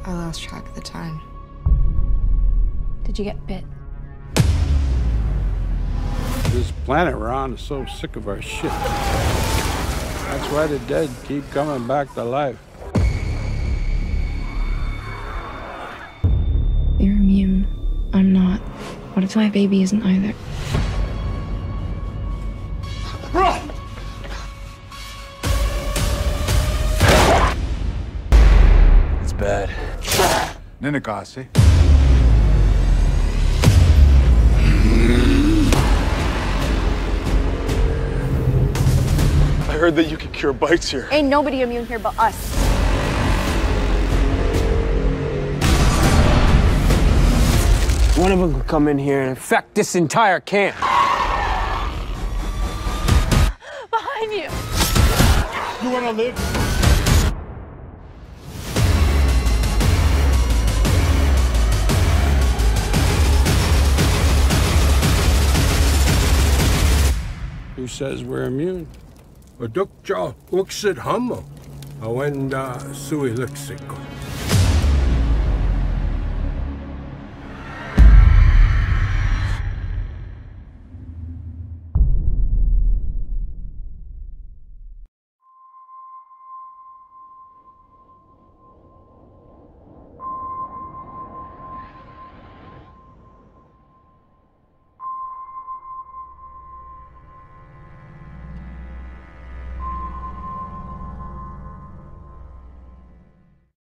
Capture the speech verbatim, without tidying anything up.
I lost track of the time. Did you get bit? This planet we're on is so sick of our shit. That's why the dead keep coming back to life. You're immune. I'm not. What if my baby isn't either? Run! It's bad. Ninagasi. I heard that you can cure bites here. Ain't nobody immune here but us. One of them could come in here and infect this entire camp. Behind you. You wanna live? Who says we're immune? Odukja uksid hamo. Awenda sui lexicon.